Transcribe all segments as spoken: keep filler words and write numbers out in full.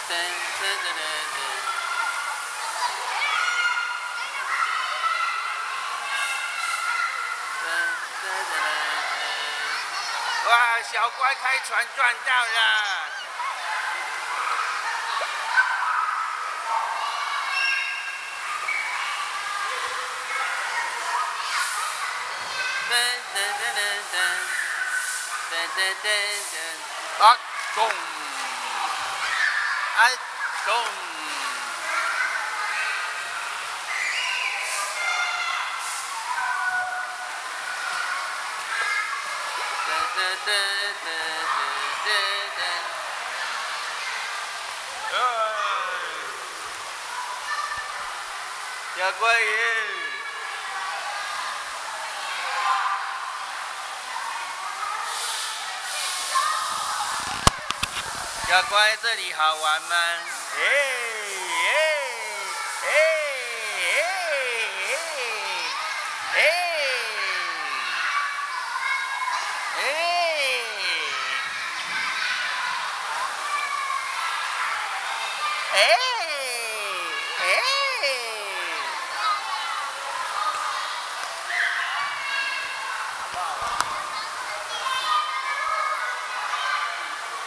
噔噔噔噔噔。哇，小乖开船赚到了！噔噔噔噔噔噔噔噔噔，啊，咚！啊，咚！噔噔噔噔噔噔噔。小乖鱼，小乖，这里好玩吗？哎哎哎哎哎哎哎！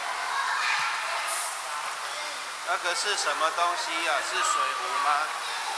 那个是什么东西呀、啊？是水壶吗？